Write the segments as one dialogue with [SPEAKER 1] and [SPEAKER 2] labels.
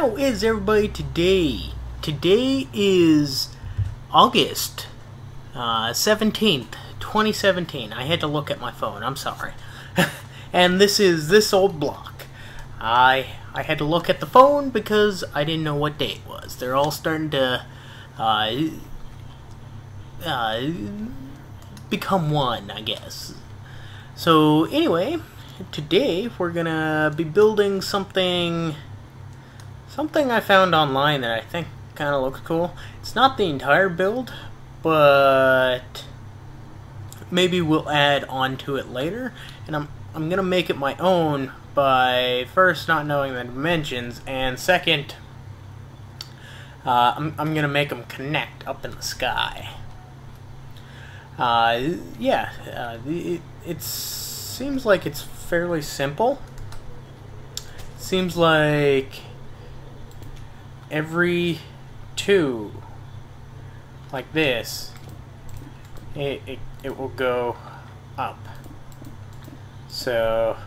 [SPEAKER 1] How is everybody today? Today is August 17th, 2017. I had to look at my phone, I'm sorry. And this is this old block. I had to look at the phone because I didn't know what day it was. They're all starting to become one, I guess. So anyway, today we're gonna be building something I found online that I think kind of looks cool. It's not the entire build, but maybe we'll add on to it later. And I'm gonna make it my own by first not knowing the dimensions, and second, I'm gonna make them connect up in the sky. It seems like it's fairly simple. Seems like every two, like this, it will go up. So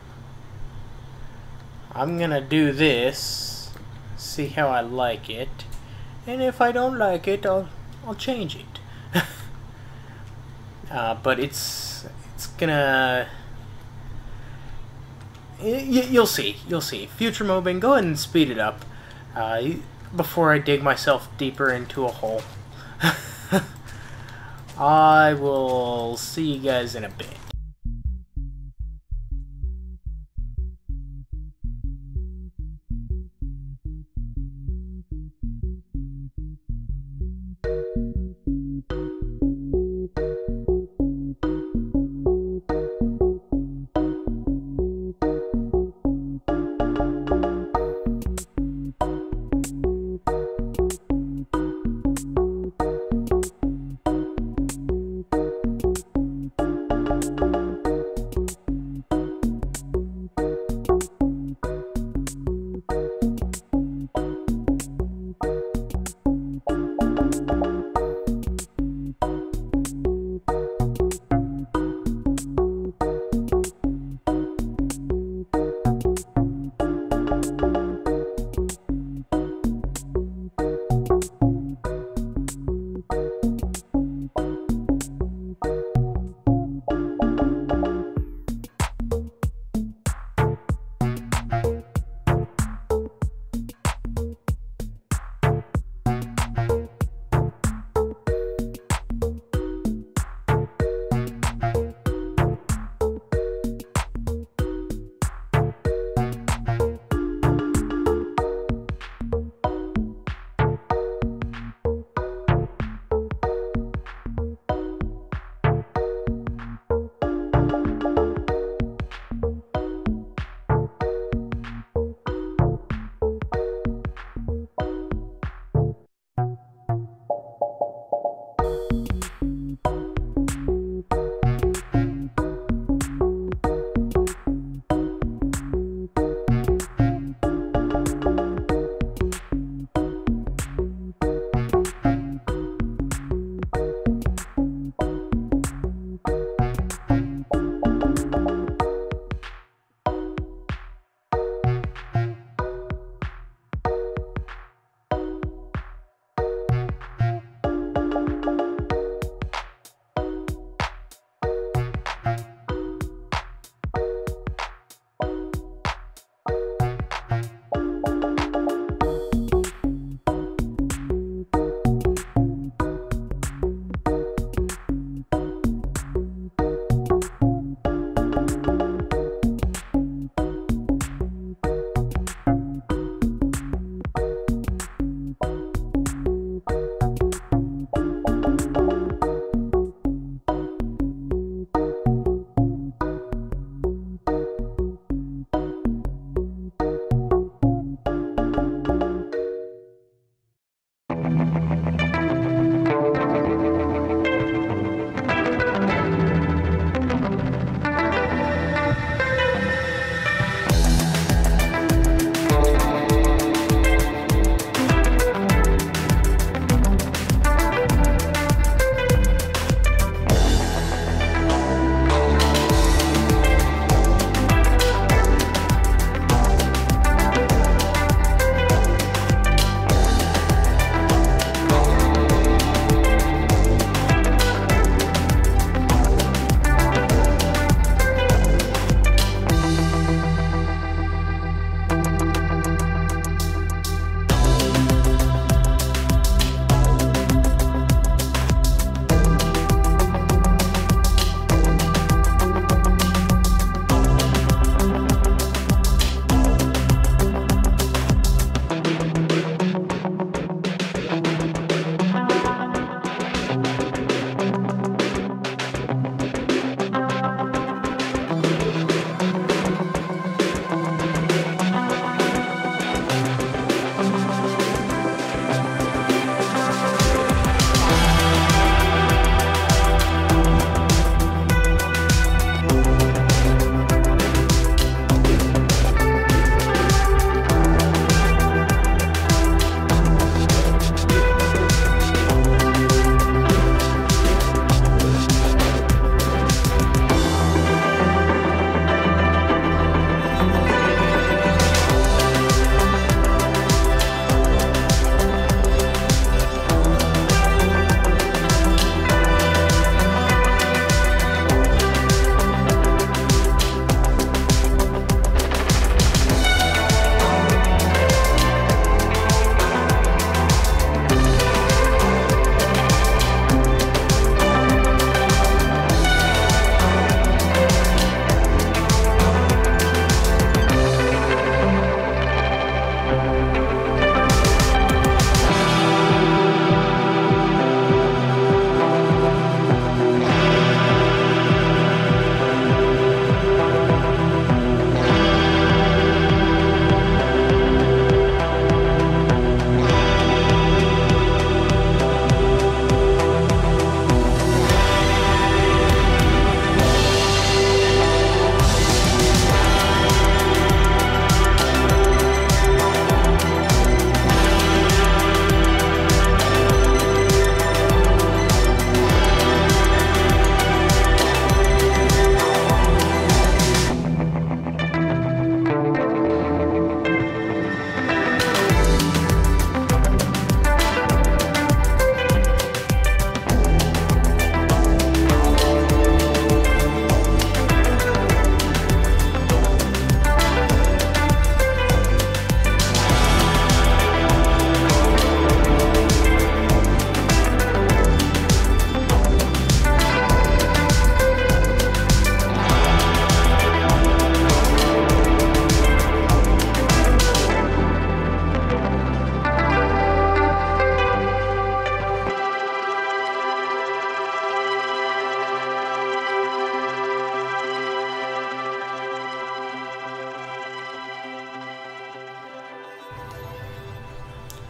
[SPEAKER 1] I'm gonna do this, see how I like it, and if I don't like it, I'll change it. But it's gonna. You'll see. Future Mobinng, go ahead and speed it up before I dig myself deeper into a hole. I will see you guys in a bit.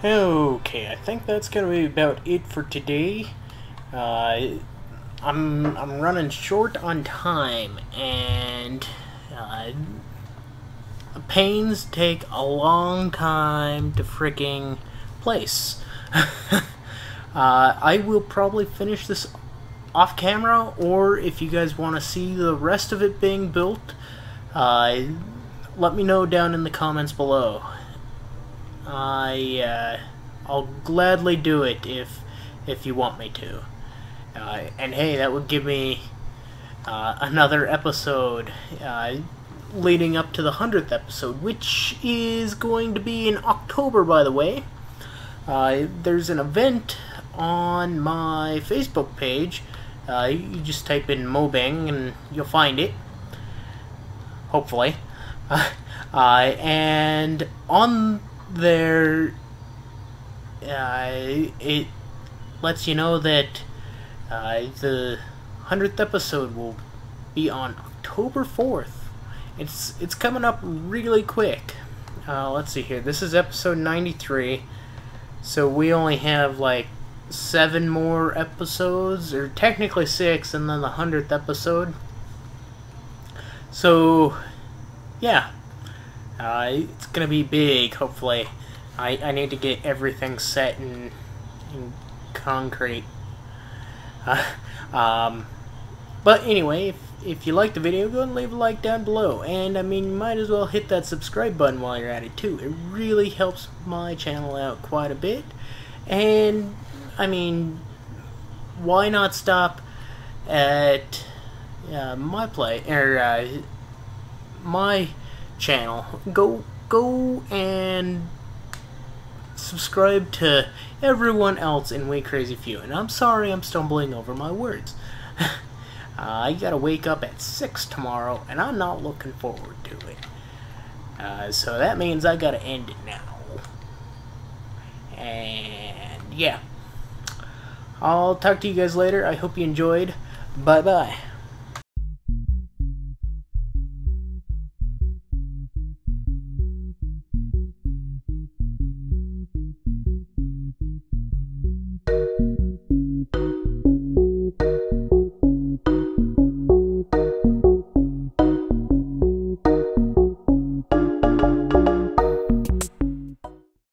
[SPEAKER 1] Okay, I think that's gonna be about it for today. I'm running short on time, and pains take a long time to freaking place. I will probably finish this off camera, or if you guys want to see the rest of it being built, let me know down in the comments below. I'll gladly do it if you want me to. And hey, that would give me another episode leading up to the 100th episode, which is going to be in October, by the way. There's an event on my Facebook page. You just type in Mobinng and you'll find it, hopefully. And on there, it lets you know that the 100th episode will be on October 4th. It's coming up really quick. Let's see here. This is episode 93, so we only have like 7 more episodes, or technically 6, and then the 100th episode. So yeah, it's gonna be big. Hopefully, I need to get everything set in concrete. But anyway, if you liked the video, go and leave a like down below. And I mean, you might as well hit that subscribe button while you're at it too. It really helps my channel out quite a bit. And I mean, why not stop at my channel? Go and subscribe to everyone else in Way Crazy Few. And I'm sorry I'm stumbling over my words. I gotta wake up at 6 tomorrow, and I'm not looking forward to it. So that means I gotta end it now. And yeah, I'll talk to you guys later. I hope you enjoyed. Bye bye.